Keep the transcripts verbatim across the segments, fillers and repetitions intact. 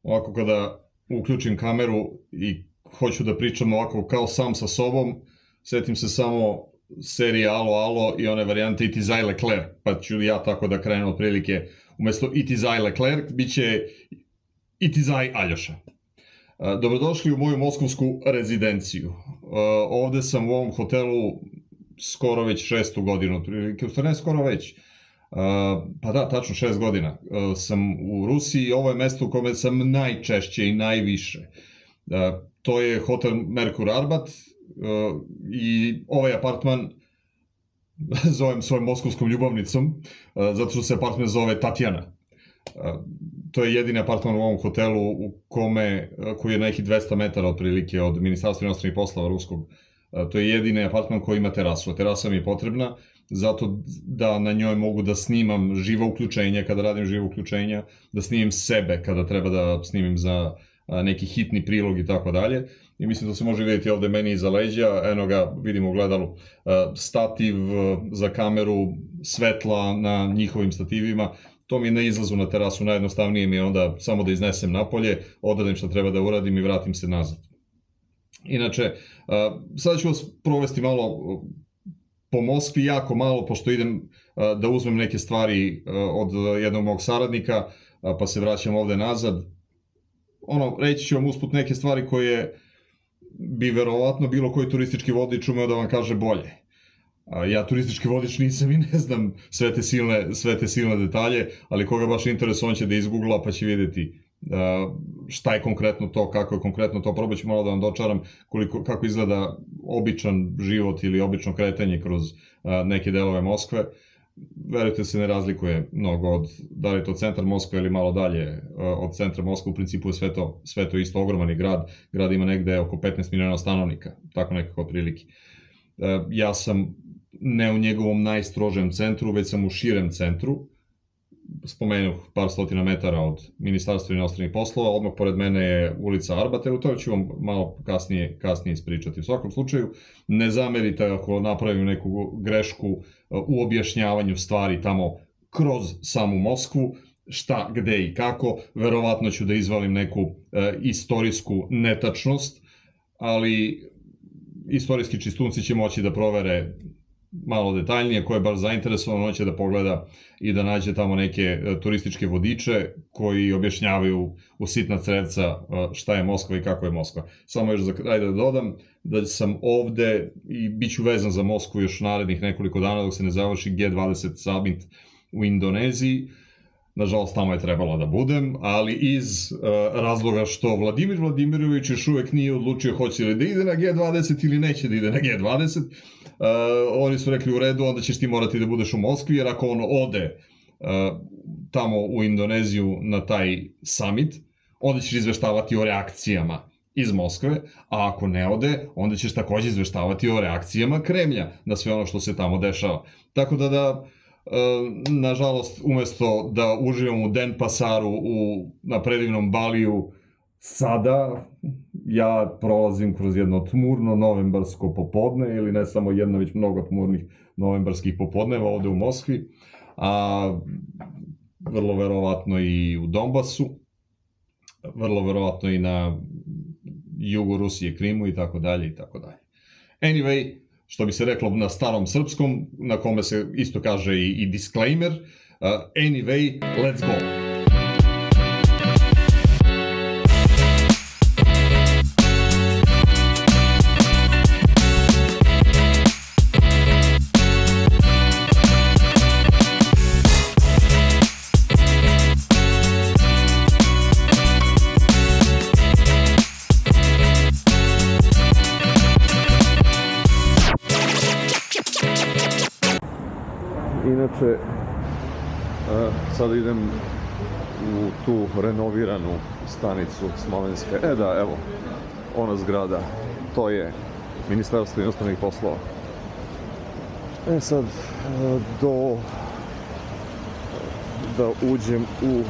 ovako kada uključim kameru i hoću da pričam ovako kao sam sa sobom, setim se samo serije Alo Alo i one varijante It is I Leclerc, pa ću ja tako da krenu otprilike, umesto It is I Leclerc, bit će It is I Aljoša. Dobrodošli u moju moskovsku rezidenciju. Ovde sam u ovom hotelu skoro već šestu godinu, otprilike, u stvari ne skoro već, pa da, tačno šest godina sam u Rusiji i ovo je mesto u kome sam najčešće i najviše. To je hotel Merkur Arbat i ovaj apartman zovem svojom moskovskom ljubavnicom, zato što se apartman zove Tatjana. To je jedini apartman u ovom hotelu u kome, koji je nekih dvesta metara otprilike od Ministarstva inostranih poslova ruskog. To je jedini apartman koji ima terasu. Terasa mi je potrebna zato da na njoj mogu da snimam živa uključenja kada radim živa uključenja, da snimim sebe kada treba da snimim za neki hitni prilog i tako dalje. I mislim da se može vidjeti ovde meni iza leđa, eno ga vidimo u gledalu, stativ za kameru, svetla na njihovim stativima. To mi je na izlazu na terasu, najjednostavnije mi je onda samo da iznesem napolje, odradim šta treba da uradim i vratim se nazad. Inače, sada ću vas provesti malo po Moskvi, jako malo, pošto idem da uzmem neke stvari od jednog mog saradnika, pa se vraćam ovde nazad. Ono, reći ću vam usput neke stvari koje bi verovatno bilo koji turistički vodič umeo da vam kaže bolje. Ja turistički vodič nisam i ne znam sve te silne, sve te silne detalje, ali koga baš interesuje, on će da izgoogla pa će vidjeti šta je konkretno to, kako je konkretno to. Probat ću malo da vam dočaram koliko, kako izgleda običan život ili obično kretanje kroz neke delove Moskve. Verujte se, ne razlikuje mnogo od, da li je to centar Moskve ili malo dalje od centra Moskve. U principu je sve to, sve to isto, ogroman je grad. Grad ima negde oko petnaest miliona stanovnika, tako nekako otprilike. Ja sam ne u njegovom najstrožem centru, već sam u širem centru. Spomenuh par stotina metara od Ministarstva inostranih poslova, odmah pored mene je ulica Arbatelu, to ću vam malo kasnije, kasnije ispričati. U svakom slučaju, ne zamerite ako napravim neku grešku u objašnjavanju stvari tamo kroz samu Moskvu, šta, gde i kako. Verovatno ću da izvalim neku e, istorijsku netačnost, ali istorijski čistunci će moći da provere malo detaljnije, ko je baš zainteresovan, on će da pogleda i da nađe tamo neke turističke vodiče koji objašnjavaju u sitna crevca šta je Moskva i kako je Moskva. Samo još za kraj da dodam da sam ovde i bit ću vezan za Moskvu još narednih nekoliko dana dok se ne završi G dvadeset summit u Indoneziji. Nažalost, tamo je trebalo da budem, ali iz uh, razloga što Vladimir Vladimirović još uvek nije odlučio hoće li da ide na G dvadeset ili neće da ide na G dvadeset, uh, oni su rekli u redu, onda ćeš ti morati da budeš u Moskvi, jer ako on ode uh, tamo u Indoneziju na taj summit, onda ćeš izveštavati o reakcijama iz Moskve, a ako ne ode, onda ćeš takođe izveštavati o reakcijama Kremlja na sve ono što se tamo dešava. Tako da da... nažalost, umesto da uživam u Denpasaru u, na predivnom Baliju, sada ja prolazim kroz jedno tmurno novembarsko popodne, ili ne samo jedno, već mnogo tmurnih novembarskih popodneva ovde u Moskvi, a vrlo verovatno i u Donbasu, vrlo verovatno i na jugu Rusije, Krimu i tako dalje i tako dalje. Anyway, što bi se reklo na starom srpskom, na kome se isto kaže i, i disclaimer, uh, anyway, let's go! Inače, sada idem u tu renoviranu stanicu Smolenske. E da, evo, ona zgrada, to je Ministarstvo inostranih poslova. E sad, do da uđem u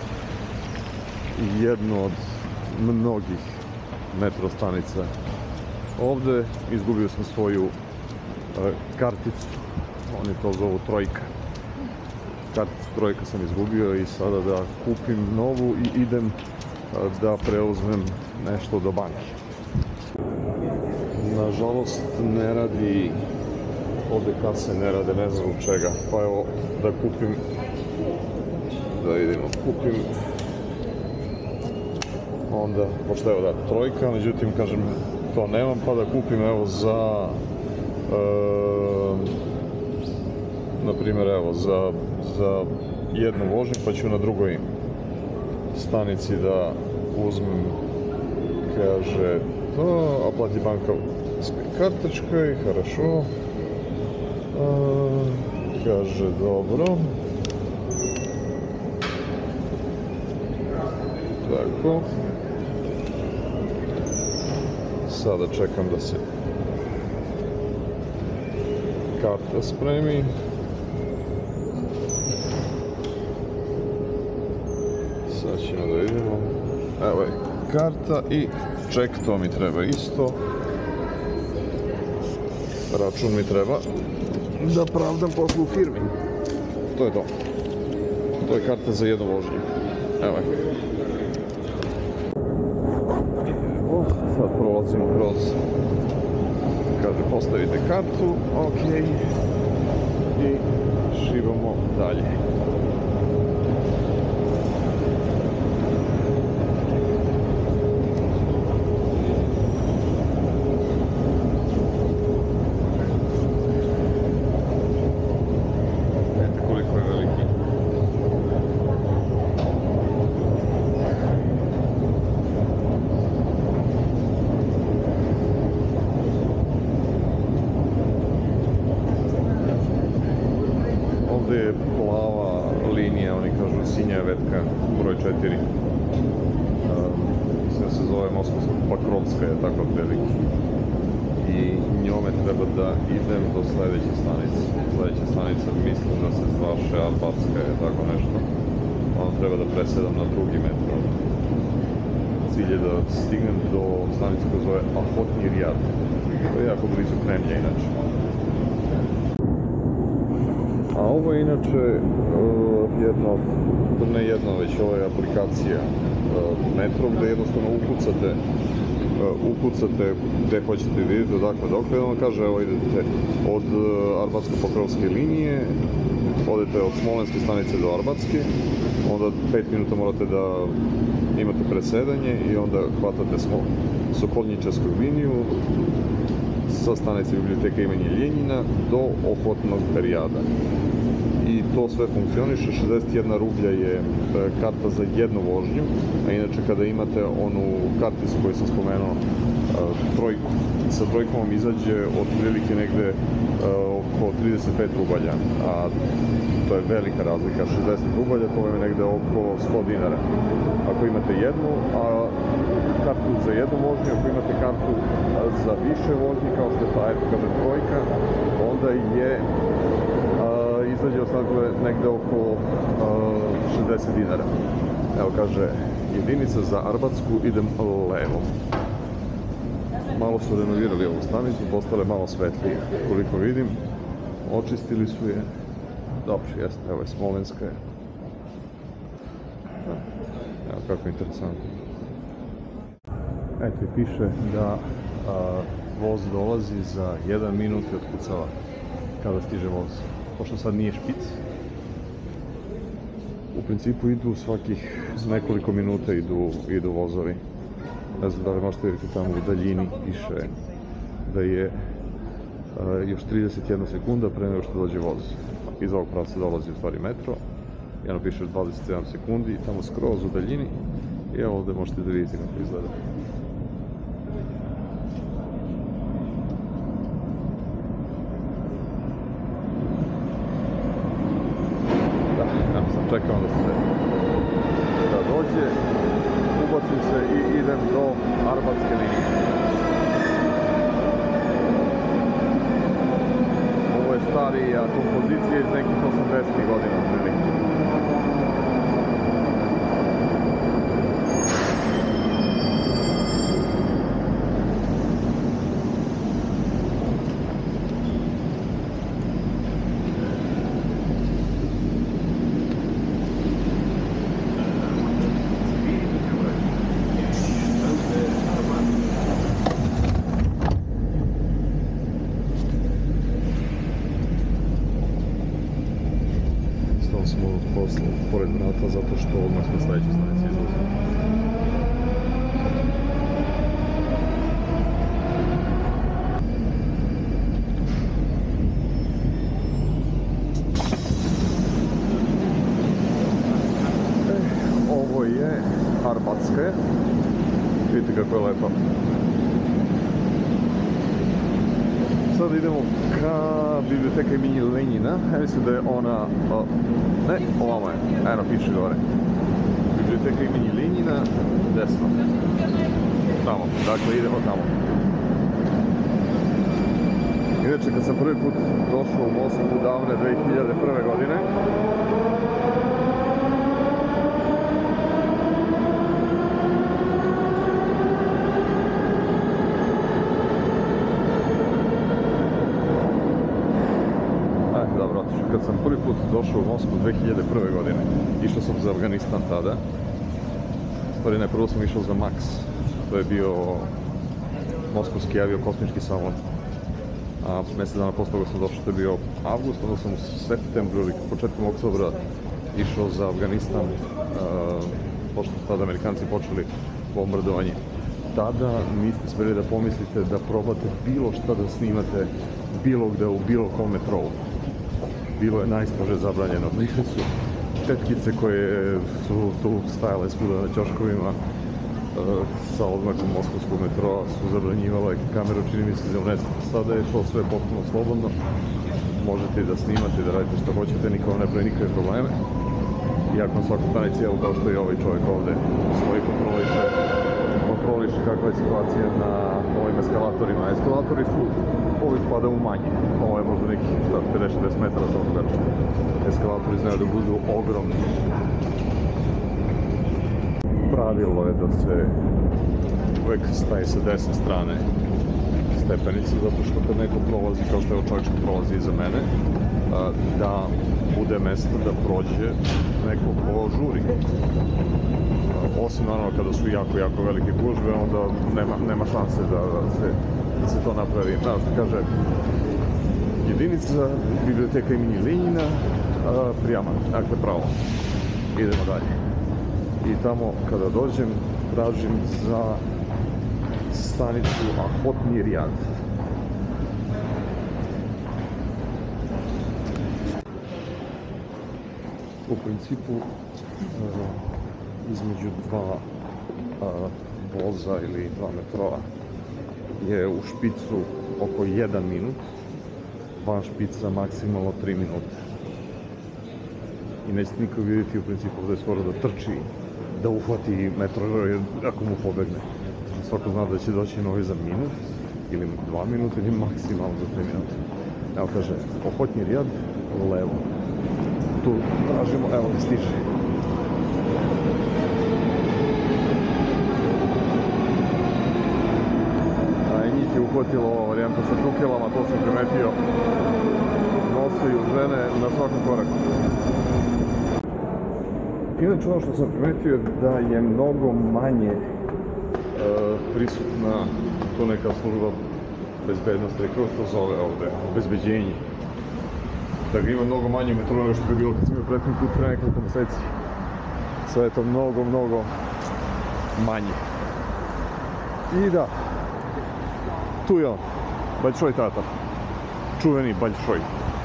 jednu od mnogih metro stanica. Ovde izgubio sam svoju karticu. Oni to zovu trojka. Karticu trojka sam izgubio i sada da kupim novu i idem da preuzmem nešto do banke. Nažalost ne radi, ovde kase ne rade, ne znam zbog čega, pa evo da kupim, da idemo, kupim onda, pošto evo da, trojka, međutim, kažem, to nemam, pa da kupim, evo, za, e, na primjer, evo, za, za jednu vožnju, pa ću na drugoj stanici da uzmem, kaže, to, a plati banka s kartačkoj, хорошо, e, kaže, dobro, tako, sada čekam da se karta spremi. Sad ćemo da idemo. Evo je karta i ček, to mi treba isto. Račun mi treba da pravdam poslu u firmi. To je to. To je karta za jednu vožnju. Evo je. Sad prolazimo kroz, kaže, postavite kartu, ok, i šibamo dalje. Vidite koliko je veliki. Ovdje je plava linija, oni kažu sinja vetka, broj četiri. Sve se zove Moskovsko-Pakrovska, je tako otprilike. I njome treba da idem do sljedeće stanice. Sljedeća stanica mislim da se zvaše Arbatska, je tako nešto. Onda treba da presedam na drugi metro. Cilj je da stignem do stanice koja zove Ahotni Rijad. To je jako blizu Kremlja inače. A ovo je inače uh, jedno, ne jedno, već ovo je aplikacija uh, metro gde jednostavno ukucate, uh, ukucate gde hoćete da idete, odakle dokle, on kaže evo idete od uh, Arbatsko-Pokrovske linije, odete od Smolenske stanice do Arbatske, onda pet minuta morate da imate presedanje i onda hvatate Sokolničevsku liniju sa stanice biblioteka imeni Ljenjina do Ohotnog Rijada. I to sve funkcioniše, šezdeset jedna rublja je karta za jednu vožnju, a inače kada imate onu karticu koju sam spomenuo, trojku, sa trojkom vam izađe otprilike negde oko trideset pet rubalja, a to je velika razlika, šezdeset rubalja, to je negde oko sto dinara. Ako imate jednu, a kartu za jednu vožnju, ako imate kartu za više vožnje, kao što je ta, eto kaže, trojka, onda je izađe ostakle negde oko šezdeset dinara. Evo kaže, jedinica za Arbatsku, idem levo. Malo su renovirali ovu stanicu, postale malo svetlije. Koliko vidim, očistili su je. Dobro, jeste, evo je Smolenska. Evo kako interesantno. Eto i piše da a, voz dolazi za jedan minut i otkucava kada stiže voz. Pošto sad nije špic, u principu idu svakih nekoliko minuta idu, idu vozovi. Ne znam da li možete vidjeti tamo u daljini, piše da je uh, još trideset jedna sekunda pre nego što dođe voz. Iz ovog pravca dolazi u stvari metro, jedno piše dvadeset sedam sekundi, tamo skroz u daljini, i evo ovde možete da vidite kako izgleda. Čekamo da se da dođe, ubacim se i idem do Arbatske linije. Ovo je starija kompozicija iz nekih osamdesetih godina otprilike. pored vrata zato što odmah na sledećoj stanici izlazimo. Ovo je Arbatska. Vidite kako je lepa. Sada idemo ka biblioteka imeni Lenjina. Ja mislim da je ona... O, ne, ovamo je. Eno, piše gore. Biblioteka imeni Lenjina, desno. Tamo, dakle idemo tamo. Inače, kad sam prvi put došao u Moskvu davne dve hiljade prve godine, kad sam prvi put došao u Moskvu dve hiljade prve godine, išao sam za Afganistan tada. Stvari, najprvo sam išao za Max, to je bio moskovski avio-kosmički salon. A mjesec dana posle toga sam došao, to je bio avgust, onda sam u septembru ili početkom oktobra išao za Afganistan, uh, pošto tada Amerikanci počeli bombardovanje. Tada niste smeli da pomislite da probate bilo šta da snimate bilo gde u bilo kom metrou. Bilo je najstrože zabranjeno. Išli su tetkice koje su tu stajale svuda na ćoškovima sa odmakom moskovskog metroa, su zabranjivale kameru, čini mi se za UNESCO. Sada je to sve potpuno slobodno. Možete i da snimate i da radite što hoćete, niko ne pravi nikakve probleme. Iako na svakoj stanici, evo kao što je ovaj čovjek ovde stoji, kontroliše, kontroliše kakva je situacija na ovim eskalatorima. Eskalatori su, ovi spadaju manje. Ovo je možda nekih pedeset do šezdeset metara za ovoga. Eskalatori znaju da budu ogromni. Pravilo je da se uvek staje sa desne strane stepenice, zato što kad neko prolazi, kao što je čovjek što prolazi iza mene, da bude mesto da prođe neko ko žuri. Osim naravno kada su jako, jako velike gužve, onda nema, nema šanse da, da, se, da se to napravi. Znaš što kaže, jedinica biblioteka imeni Lenjina, prijama, dakle pravo. Idemo dalje. I tamo kada dođem, tražim za stanicu Ahotni Riyad. U principu, između dva voza ili dva metroa je u špicu oko jedan minut, van špica maksimalno tri minute. I nećete nikog vidjeti u principu da je skoro da trči, da uhvati metro ako mu pobegne. Svako zna da će doći novi za minut, ili dva minuta, ili maksimalno za tri minuta. Evo kaže, Ahotni Riyad, levo. Tu tražimo, evo da stiže. A i njih je uhvatilo ova varijanta sa čukilama, to sam primetio. Nose žene na svakom koraku. Inače, ono što sam primetio je da je mnogo manje uh, prisutna to neka služba bezbednosti, kako se to zove ovde, obezbeđenje. Da ga ima mnogo manje metroa nego što je bilo kad sam bio prethodni put pre nekoliko meseci. Sve je to mnogo, mnogo manje. I da, tu je on, Большой Tatar, čuveni Большой.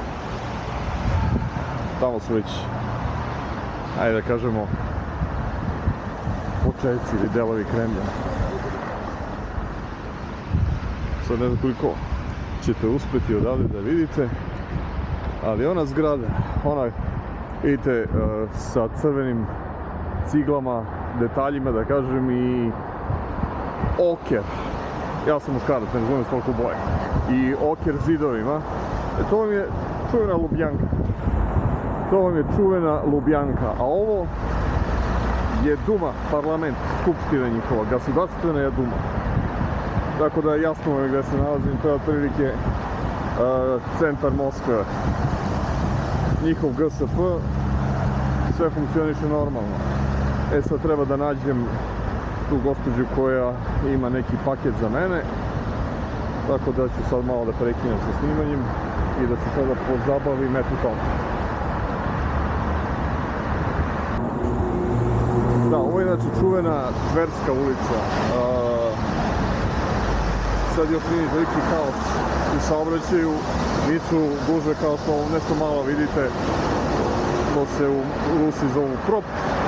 Tamo su već, ajde da kažemo, početci ili delovi Kremlja. Sad ne znam koliko ćete uspeti odavde da vidite, ali ona zgrada, ona, vidite, sa crvenim ciglama, detaljima, da kažem, i oker, ja sam muškarac, ne razumijem toliko boje, i oker zidovima, to vam je čuvena Lubjanka. To vam je čuvena Lubjanka, a ovo je Duma, parlament, skupština njihova, gasudarstvena je Duma. Tako da jasno vam je gde se nalazim, to je otprilike uh, centar Moskve. Njihov G S P, sve funkcioniše normalno. E sad treba da nađem tu gospođu koja ima neki paket za mene, tako da ću sad malo da prekinem sa snimanjem i da se sada pozabavim eto tome. inače čuvena Tverska ulica. Sad još nije veliki kaos u saobraćaju, nisu gužve kao što nešto malo vidite, to se u Rusiji zovu prop,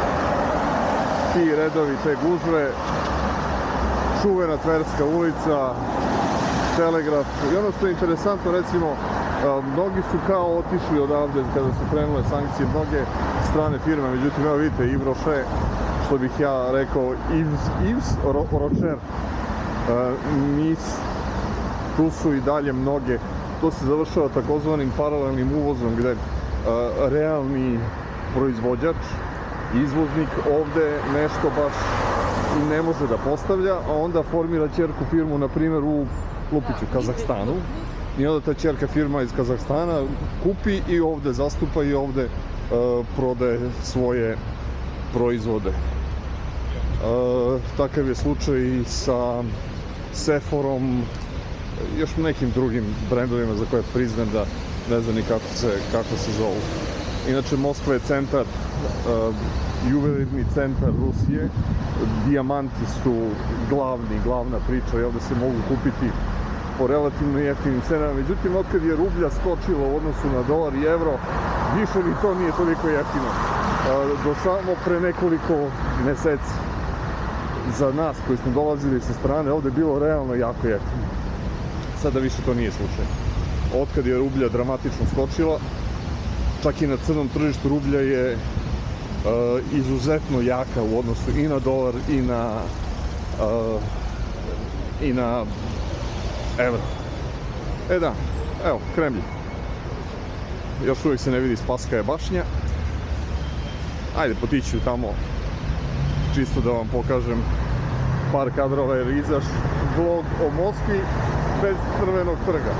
ti redovi, te gužve, čuvena Tverska ulica, Telegraf. I ono što je interesantno, recimo, mnogi su kao otišli odavde kada su krenule sankcije, mnoge strane firme, međutim, evo vidite, Yves Rocher, što bih ja rekao, Yves, Yves Rocher, Nice, tu su i dalje mnoge. To se završava takozvanim paralelnim uvozom, gde realni proizvođač, izvoznik ovde nešto baš i ne može da postavlja, a onda formira ćerku firmu, na primjer, u Lupiću, Kazahstanu. I onda ta ćerka firma iz Kazahstana kupi i ovde zastupa i ovde uh, prodaje svoje proizvode. Uh, takav je slučaj i sa Sephorom, još nekim drugim brendovima za koje priznam da ne znam ni kako se, kako se zovu. Inače, Moskva je centar, uh, juvelirni centar Rusije. Dijamanti su glavni, glavna priča i ovde se mogu kupiti po relativno jeftinim cenama. Međutim, otkad je rublja skočila u odnosu na dolar i evro, više ni to nije toliko jeftino. Uh, do samo pre nekoliko meseci za nas koji smo dolazili sa strane ovde je bilo realno jako jeftino. Sada više to nije slučaj. Otkad je rublja dramatično skočila, čak i na crnom tržištu rublja je uh, izuzetno jaka u odnosu i na dolar i na uh, i na evro. E da, evo, Kremlj. Još uvijek se ne vidi Spasskaja bašnja. Ajde, potići ću tamo čisto da vam pokažem par kadrova, jer izaš vlog o Moskvi bez Crvenog trga.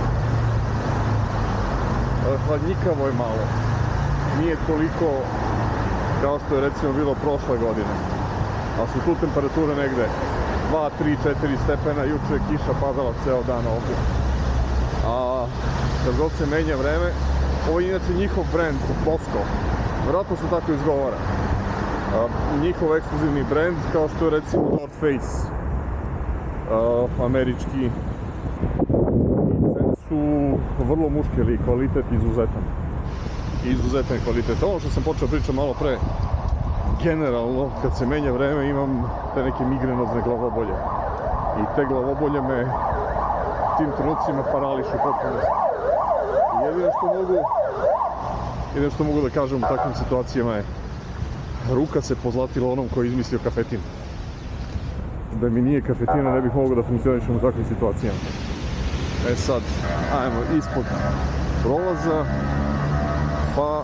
Hladnjikavo je malo. Nije toliko kao što je recimo bilo prošle godine. A su tu temperature negde dva, tri, četiri stepena, juče je kiša padala ceo dan ovdje. A kad god se menja vreme, ovo je inače njihov brand, Moskva. Vjerojatno se tako izgovara. A, njihov ekskluzivni brand, kao što je recimo North Face, a, američki. I cene su vrlo muške, ali kvalitet izuzetan. Izuzetan kvalitet. Ono što sam počeo pričati malo pre, generalno, kad se menja vreme, imam te neke migrenozne glavobolje. I te glavobolje me tim trenucima parališu potpuno. I jedino što mogu, jedino što mogu da kažem u takvim situacijama je, ruka se pozlatila onom koji je izmislio kafetin. Da mi nije kafetina, ne bih mogao da funkcionišem u takvim situacijama. E sad, ajmo ispod prolaza, pa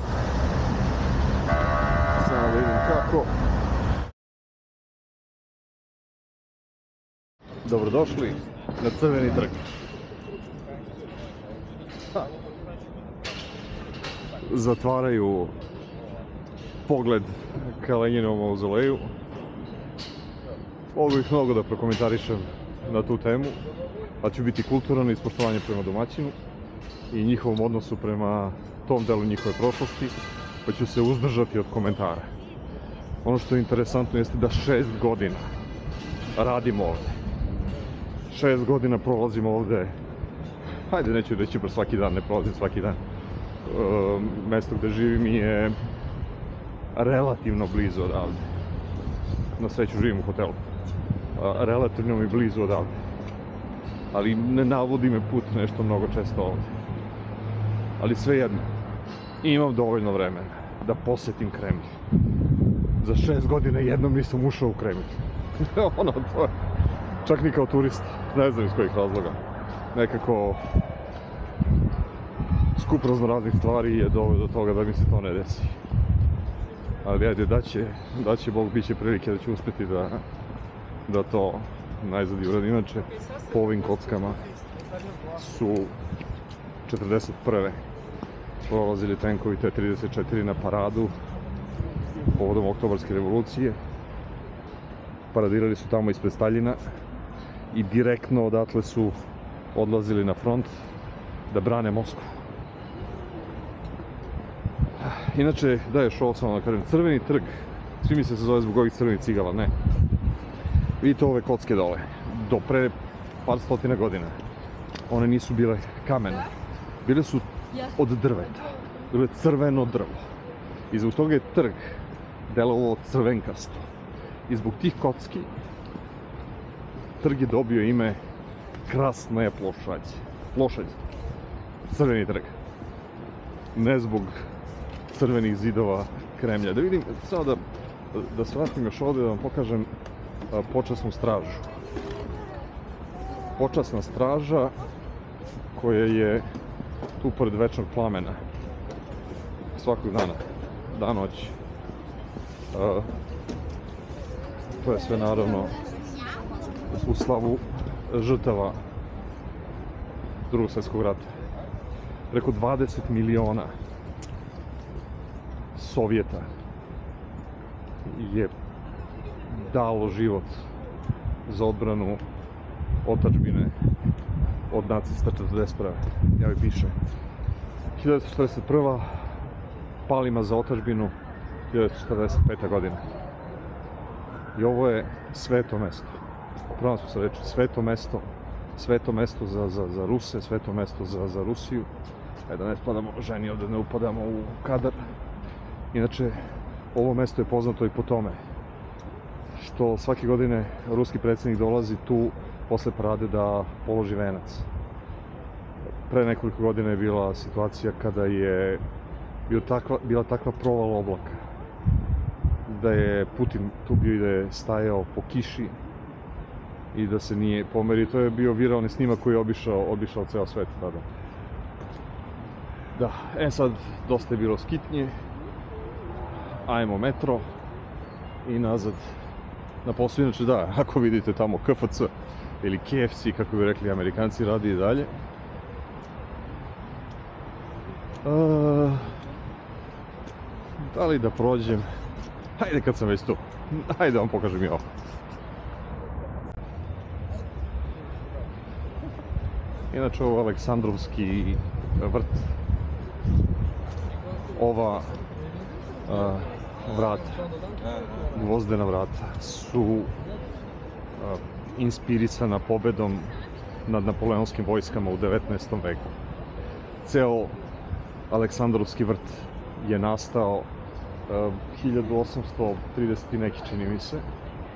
samo da vidim kako. Dobrodošli na Crveni trg. Ha. Zatvaraju pogled ka Lenjinovom mauzoleju. Mogu bih mnogo da prokomentarišem na tu temu, a ću biti kulturan iz poštovanja prema domaćinu i njihovom odnosu prema tom delu njihove prošlosti, pa ću se uzdržati od komentara. Ono što je interesantno jeste da šest godina radimo ovde. Šest godina prolazimo ovde, hajde neću reći baš svaki dan, ne prolazim svaki dan. E, mesto gde živim je relativno blizu odavde. Na sreću živim u hotelu. E, relativno mi blizu odavde. Ali ne navodi me put nešto mnogo često ovde. Ali svejedno, imam dovoljno vremena da posetim Kremlj. Za šest godina jednom nisam ušao u Kremlj. Ono, to je, čak ni kao turista, ne znam iz kojih razloga. Nekako skup raznoraznih stvari je doveo do toga da mi se to ne desi. Ali ajde, da će, da će Bog, bit će prilike da ću uspjeti da, da to najzad i uradim. Inače, po ovim kockama su četrdeset prve prolazili tenkovi T trideset četiri na paradu povodom Oktobarske revolucije. Paradirali su tamo ispred Staljina i direktno odatle su odlazili na front da brane Moskvu. Inače, da još ovo samo da kažem, Crveni trg Svi misle se zove zbog ovih crvenih cigala, ne. Vidite ove kocke dole, do pre par stotina godina. One nisu bile kamene, bile su od drveta, bile crveno drvo. I zbog toga je trg delovao crvenkasto. I zbog tih kocki trg je dobio ime Krasnaja plošadj. Plošadj. Crveni trg. Ne zbog crvenih zidova Kremlja. Da vidim, samo da, da se vratim još ovdje da vam pokažem a, počasnu stražu. Počasna straža koja je tu pored večnog plamena. Svakog dana. Dan noć. A, to je sve naravno u slavu žrtava Drugog svjetskog rata. Preko dvadeset miliona Sovjeta je dalo život za odbranu otadžbine od nacista četrdeset prve. Ja vi piše hiljadu devetsto četrdeset prva palima za otadžbinu hiljadu devetsto četrdeset peta godina. I ovo je sveto mesto. Pravo smo se reći, sveto mesto, sveto mesto za, za, za Ruse, sveto mesto za, za Rusiju. Ajde da ne spadamo ženi ovdje, ne upadamo u kadar. Inače, ovo mesto je poznato i po tome što svake godine ruski predsjednik dolazi tu posle parade da položi venac. Pre nekoliko godina je bila situacija kada je bila takva, bila takva provala oblaka da je Putin tu bio i da je stajao po kiši i da se nije pomerio. To je bio viralni snimak koji je obišao, obišao ceo svet tada. Da, e sad dosta je bilo skitnje. Ajmo metro i nazad na poslu. Inače da, ako vidite tamo K F C ili K F C, kako bi rekli Amerikanci, radi i dalje. Uh, da li da prođem? Hajde kad sam već tu. Hajde da vam pokažem i ovo. Inače ovo je Aleksandrovski vrt. Ova uh, vrata, gvozdena vrata, su uh, inspirisana pobedom nad napoleonskim vojskama u devetnaestom veku. Ceo Aleksandrovski vrt je nastao uh, hiljadu osamsto trideset neki, čini mi se.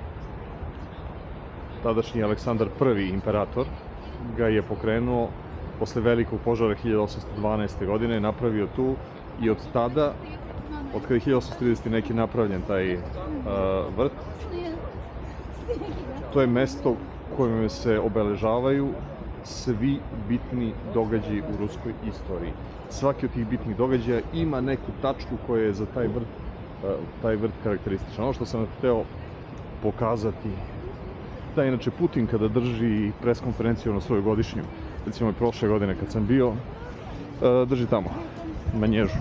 Tadašnji Aleksandar prvi imperator ga je pokrenuo posle velikog požara hiljadu osamsto dvanaeste. godine, napravio tu i od tada, od kada je hiljadu osamsto trideset neki napravljen taj uh, vrt, to je mesto kojim se obeležavaju svi bitni događaji u ruskoj istoriji. Svaki od tih bitnih događaja ima neku tačku koja je za taj vrt, uh, taj vrt karakteristična. Ono što sam hteo pokazati, da inače Putin kada drži preskonferenciju na svoju godišnju, recimo i prošle godine kad sam bio, uh, drži tamo, na Nježu.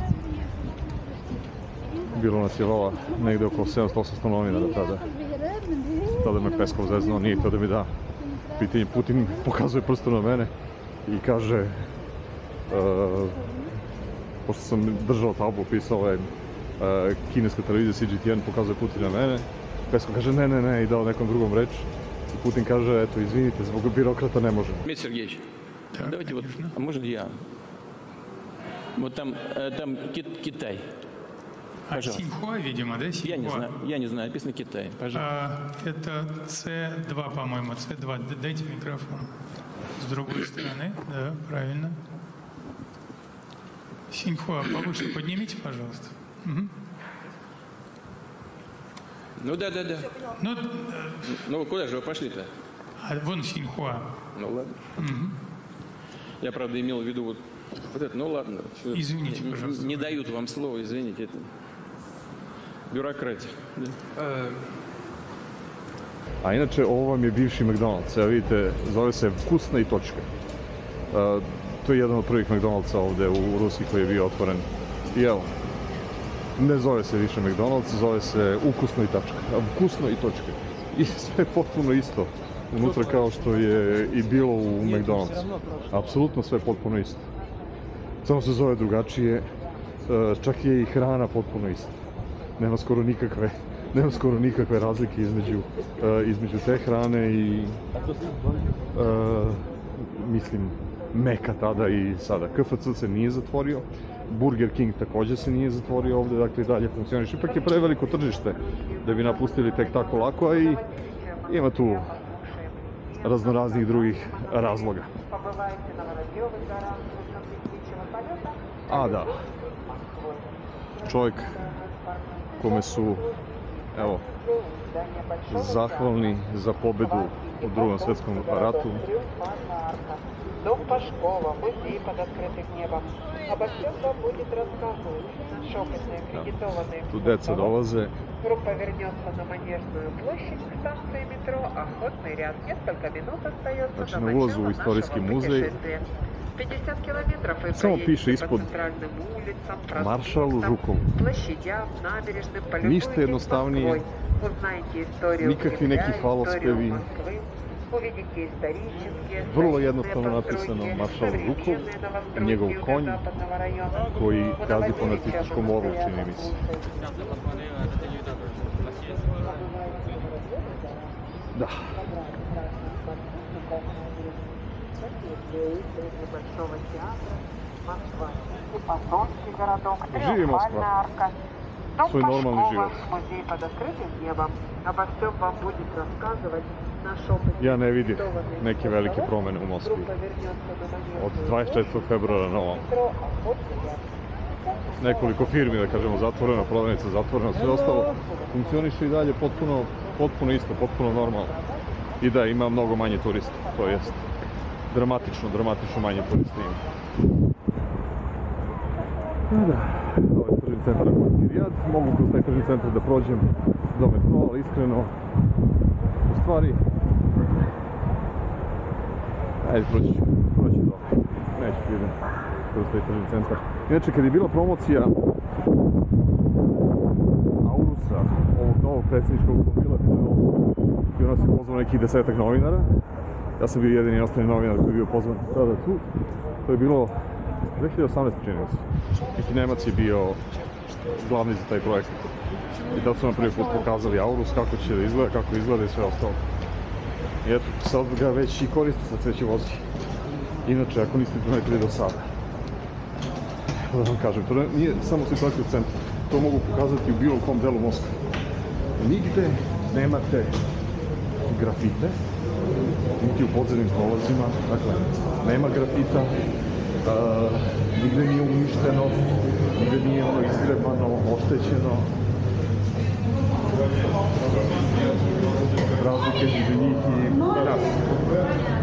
Bilo nas je vala negde oko sedamsto osamsto novinara tada. Tada me Peskov zeznuo, nije htio da mi da pitanje. Putin pokazuje prstom na mene i kaže, uh, pošto sam držao tablu, pisao je uh, kineska televizija C G T N, pokazuje Putin na mene. Peskov kaže ne, ne, ne i dao nekom drugom reč. I Putin kaže, eto, izvinite, zbog birokrata ne može. Дмитрий Сергеевич, да, давайте вот, а можно я? Вот там, э, там Ки- Китай. А Синьхуа, видимо, да? Синьхуа. Я не знаю, я не знаю, написано Китай. Пожалуйста. А, это С два, по-моему, С два. Д- Дайте микрофон. С другой стороны, да, правильно. Синьхуа, повыше поднимите, пожалуйста. Угу. Ну да, да, да. Ну, э, Ну куда же вы пошли-то? а вон Синьхуа. Ну ладно. Мгм. Я, правда, имел в виду вот, вот это. Ну ладно. Всё. Извините, Не- пожалуйста. Не дают вам слова, извините. Это бюрократия. Да. A inače, ovo vam je bivši McDonald's. Evo vidite, zove se Vkusna i točka. Uh, to je jedan od prvih McDonald'sa ovde u Rusiji koji je bio otvoren. I evo, ne zove se više McDonald's, zove se Ukusno i tačka. A Vkusno i točka. I sve je potpuno isto unutra kao što je i bilo u McDonald'su. Apsolutno sve potpuno isto. Samo se zove drugačije, uh, čak je i hrana potpuno ista. Nema skoro nikakve nema skoro nikakve razlike između, uh, između te hrane i uh, mislim Meka tada i sada. K F C se nije zatvorio, Burger King također se nije zatvorio ovdje, dakle i dalje funkcioniše. Ipak je preveliko tržište da bi napustili tek tako lako, a i ima tu raznoraznih drugih razloga. A da, čovjek kome su, evo, zahvalni za pobedu u Drugom svjetskom ratu. Дом Пашкова, музей под открытым небом. Обо всем вам будет рассказывать наш опытный аккредитованный Tu deca dolaze. Группа вернется на Манежную площадь к станции метро Охотный ряд. Несколько минут остается Znači, до na ulazu u начала istorijski нашего muzej путешествия. пятьдесят километров и samo piše проедете по ispod центральным улицам, Maršalu проспектам, Žukovu. площадям, набережным, Ništa полюбуйтесь jednostavnije, Москвой. Узнаете историю nikakvi Кремля, neki историю hvalospevi. Moskve. Увидите исторические, Vrlo старинные jednostavno napisano постройки, Maršal Žukov, современные новостройки njegov юга konj Западного района. koji gazi po Удовольствие nacističkom часто orlu, čini постоянно mi se. Da. Большого театра Москва. Японский городок, Živi Moskva. Триумфальная арка. Дом Svoj normalni Пашкова, život. музей под открытым небом. Обо всем вам будет рассказывать наш опытный Ja ne vidim аккредитованный neke velike экскурсовод. promjene u Moskvi. Группа вернется на Манежную Od dvadeset četvrtog februara na ovom. метро Охотный ряд. Nekoliko firmi, da kažemo, zatvoreno, prodavnica zatvorena, sve ostalo funkcioniše i dalje potpuno, potpuno isto, potpuno normalno. I da, ima mnogo manje turista, to jest dramatično, dramatično manje turista ima. Da, da, ovo je tržni centar Охотный ряд, mogu kroz taj tržni centar da prođem do metroa, ali iskreno, u stvari, ajde, proći ću, proći do, neću da idem kroz taj tržni centar. Inače, kad je bila promocija Aurusa, ovog novog predsjedničkog automobila, bio nas je pozvao nekih desetak novinara. Ja sam bio jedini ostali novinar koji je bio pozvan tada tu. To je bilo dve hiljade osamnaeste čini se. Neki Nemac je bio glavni za taj projekt. I tada su nam prvi put pokazali Aurus, kako će da izgleda, kako izgleda i sve ostalo. I eto, sad ga već i koristi, sad se već i vozi. Inače, ako niste to nekada do sada. Da vam kažem, to nije samo situacija u centru, to mogu pokazati u bilo kom delu Moskve. Nigde nemate grafite, niti u podzemnim prolazima, dakle, nema grafita, uh, nigde nije uništeno, nigde nije ono izgrebano, oštećeno. Razlike između njih i nas.